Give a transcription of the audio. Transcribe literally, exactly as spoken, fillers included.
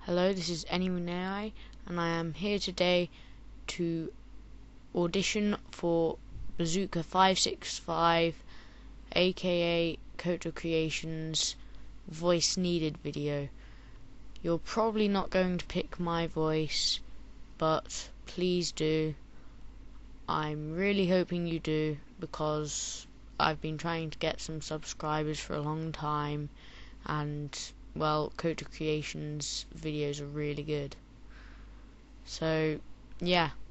Hello, this is Anymunai, and I am here today to audition for Bazooka five six five, aka Koto Creations Voice Needed video. You're probably not going to pick my voice, but please do. I'm really hoping you do, because I've been trying to get some subscribers for a long time, and well, Koto Creations videos are really good. So yeah,